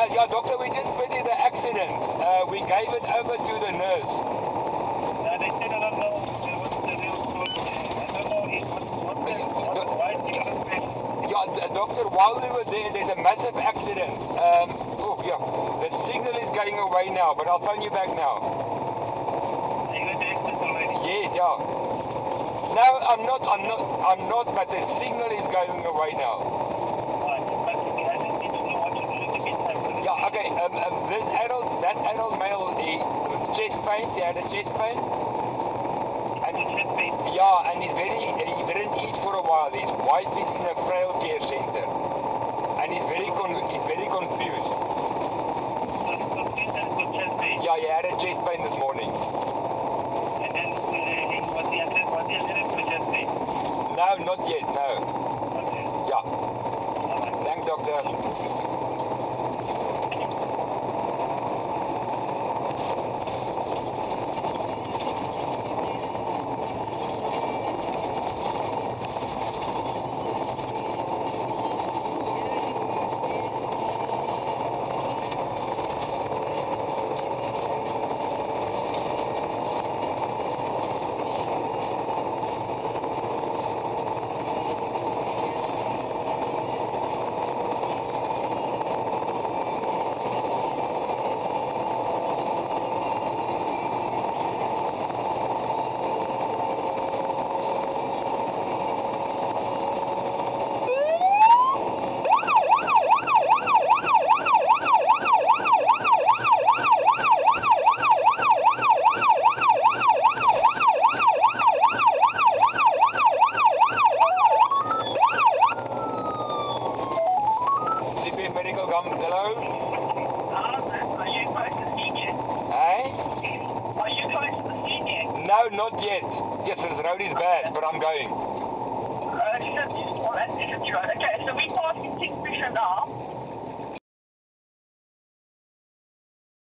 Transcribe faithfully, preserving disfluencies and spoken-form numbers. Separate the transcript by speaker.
Speaker 1: Uh, yeah, doctor, we just pity the accident. Uh, we gave it over to the nurse.
Speaker 2: Uh, they said, I don't know what the real cause. I don't know if what, what the, what, why is it happening?
Speaker 1: Yeah, d- doctor, while we were there, there's a massive accident. Um, oh, yeah, the signal is going away now, but I'll phone you back now.
Speaker 2: Are you going to exit already?
Speaker 1: Yes, yeah. No, I'm not, I'm not, I'm not, but the signal is going away now.
Speaker 2: Right, but I just need to know what to do in the meantime.
Speaker 1: Yeah, okay, um, um, this adult, that adult male, he, chest pain, he had a chest pain.
Speaker 2: And the chest pain.
Speaker 1: Yeah, and he's very, he didn't eat for a while. His wife is in a frail care center. And he's very, con he's very confused.
Speaker 2: So he's confused and got chest pain.
Speaker 1: Yeah, he had a chest pain this morning.
Speaker 2: And then uh, he was the attendant, was the attendant to chest pain?
Speaker 1: No, not yet, no.
Speaker 2: Okay.
Speaker 1: Yeah.
Speaker 2: Alright.
Speaker 1: Thanks, doctor. Medical come, hello?
Speaker 2: Are you close to seeing yet?
Speaker 1: Hey?
Speaker 2: Are you close to seeing yet?
Speaker 1: No, not yet. Yes, this road is bad, but I'm going.
Speaker 2: Uh, shit. Well, that's shit, right. Okay, so we passed in Kingfisher now.